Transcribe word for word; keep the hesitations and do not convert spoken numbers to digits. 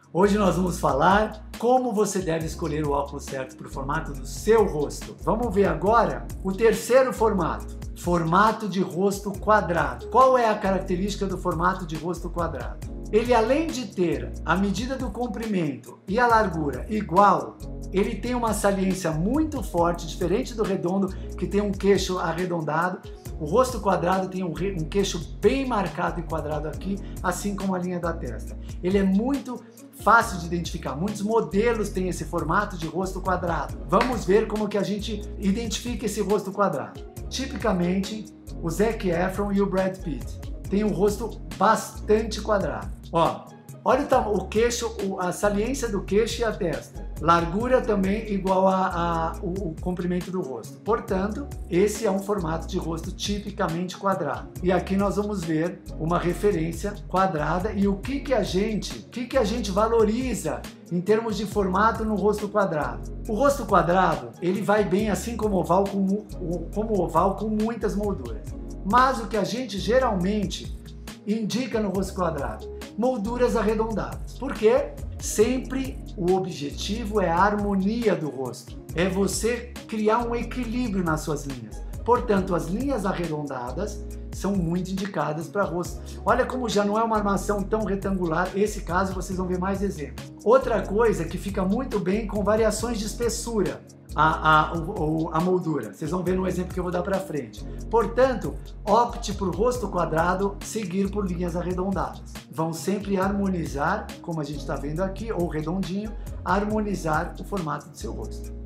Hoje nós vamos falar como você deve escolher o óculos certo para o formato do seu rosto. Vamos ver agora o terceiro formato, formato de rosto quadrado. Qual é a característica do formato de rosto quadrado? Ele, além de ter a medida do comprimento e a largura igual, ele tem uma saliência muito forte, diferente do redondo, que tem um queixo arredondado. O rosto quadrado tem um, um queixo bem marcado e quadrado aqui, assim como a linha da testa. Ele é muito fácil de identificar. Muitos modelos têm esse formato de rosto quadrado. Vamos ver como que a gente identifica esse rosto quadrado. Tipicamente, o Zac Efron e o Brad Pitt têm um rosto bastante quadrado. Ó, olha o, o queixo, a saliência do queixo e a testa. Largura também igual a, a o, o comprimento do rosto. Portanto, esse é um formato de rosto tipicamente quadrado. E aqui nós vamos ver uma referência quadrada e o que que a gente, o que que a gente valoriza em termos de formato no rosto quadrado. O rosto quadrado, ele vai bem assim como oval, como, como oval com muitas molduras. Mas o que a gente geralmente indica no rosto quadrado, molduras arredondadas. Por quê? Sempre o objetivo é a harmonia do rosto. É você criar um equilíbrio nas suas linhas. Portanto, as linhas arredondadas são muito indicadas para rosto. Olha como já não é uma armação tão retangular. Esse caso vocês vão ver mais exemplos. Outra coisa que fica muito bem com variações de espessura. A, a, a moldura. Vocês vão ver no exemplo que eu vou dar para frente. Portanto, opte por rosto quadrado, seguir por linhas arredondadas. Vão sempre harmonizar, como a gente está vendo aqui, ou redondinho, harmonizar o formato do seu rosto.